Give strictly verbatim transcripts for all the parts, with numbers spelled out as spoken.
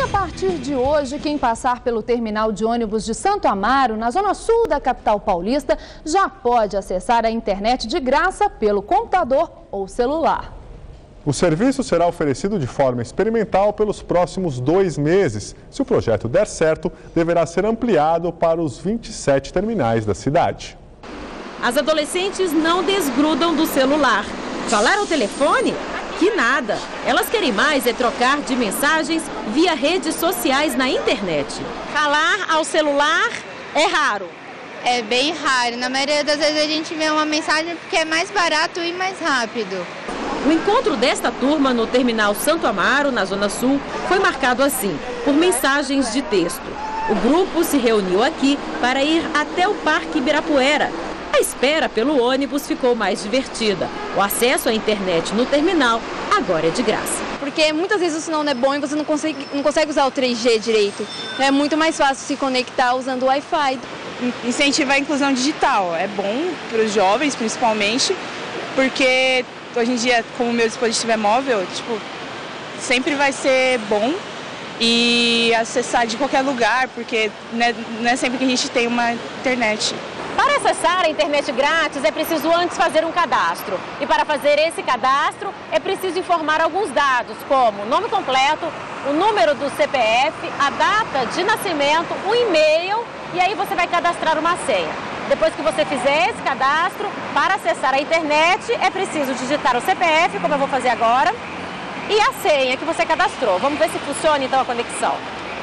a partir de hoje, quem passar pelo terminal de ônibus de Santo Amaro, na zona sul da capital paulista, já pode acessar a internet de graça pelo computador ou celular. O serviço será oferecido de forma experimental pelos próximos dois meses. Se o projeto der certo, deverá ser ampliado para os vinte e sete terminais da cidade. As adolescentes não desgrudam do celular. Falar ao telefone? Que nada. Elas querem mais é trocar de mensagens via redes sociais na internet. Falar ao celular é raro. É bem raro. Na maioria das vezes a gente vê uma mensagem porque é mais barato e mais rápido. O encontro desta turma no terminal Santo Amaro, na Zona Sul, foi marcado assim, por mensagens de texto. O grupo se reuniu aqui para ir até o Parque Ibirapuera. A espera pelo ônibus ficou mais divertida. O acesso à internet no terminal agora é de graça. Porque muitas vezes o sinal não é bom e você não consegue, não consegue usar o três G direito. É muito mais fácil se conectar usando o Wi-Fi. Incentivar a inclusão digital é bom para os jovens, principalmente, porque hoje em dia, como o meu dispositivo é móvel, tipo, sempre vai ser bom e acessar de qualquer lugar, porque não é sempre que a gente tem uma internet. Para acessar a internet grátis é preciso antes fazer um cadastro. E para fazer esse cadastro é preciso informar alguns dados, como o nome completo, o número do C P F, a data de nascimento, o e-mail, e aí você vai cadastrar uma senha. Depois que você fizer esse cadastro, para acessar a internet é preciso digitar o C P F, como eu vou fazer agora, e a senha que você cadastrou. Vamos ver se funciona então a conexão.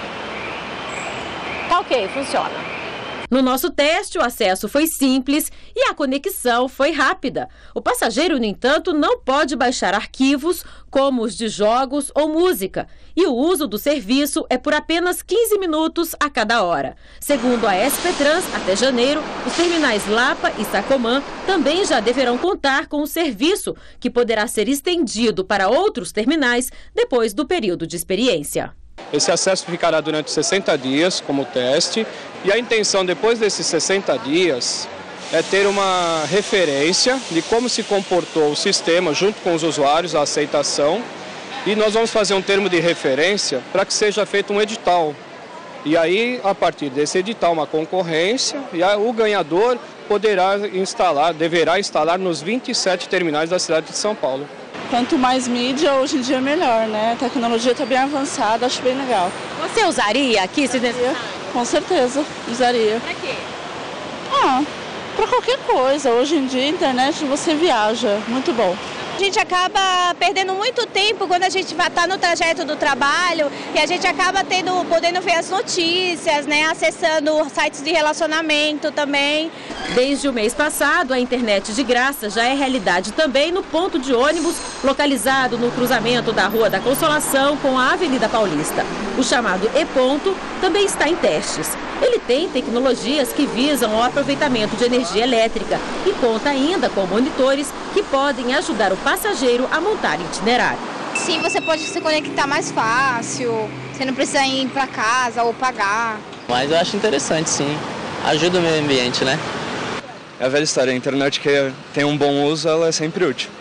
Tá ok, funciona. No nosso teste, o acesso foi simples e a conexão foi rápida. O passageiro, no entanto, não pode baixar arquivos como os de jogos ou música. E o uso do serviço é por apenas quinze minutos a cada hora. Segundo a S P Trans, até janeiro, os terminais Lapa e Sacomã também já deverão contar com o serviço, que poderá ser estendido para outros terminais depois do período de experiência. Esse acesso ficará durante sessenta dias como teste e a intenção depois desses sessenta dias é ter uma referência de como se comportou o sistema junto com os usuários, a aceitação, e nós vamos fazer um termo de referência para que seja feito um edital. E aí, a partir desse edital, uma concorrência e o ganhador poderá instalar, deverá instalar nos vinte e sete terminais da cidade de São Paulo. Quanto mais mídia, hoje em dia melhor, né? A tecnologia está bem avançada, acho bem legal. Você usaria aqui se necessário? Com certeza, usaria. Para quê? Ah, para qualquer coisa. Hoje em dia, a internet, você viaja. Muito bom. A gente acaba perdendo muito tempo quando a gente está no trajeto do trabalho e a gente acaba tendo, podendo ver as notícias, né? Acessando sites de relacionamento também. Desde o mês passado, a internet de graça já é realidade também no ponto de ônibus localizado no cruzamento da Rua da Consolação com a Avenida Paulista. O chamado E-Ponto também está em testes. Ele tem tecnologias que visam o aproveitamento de energia elétrica e conta ainda com monitores que podem ajudar o passageiro a montar itinerário. Sim, você pode se conectar mais fácil, você não precisa ir para casa ou pagar. Mas eu acho interessante, sim. Ajuda o meio ambiente, né? É a velha história, a internet que tem um bom uso, ela é sempre útil.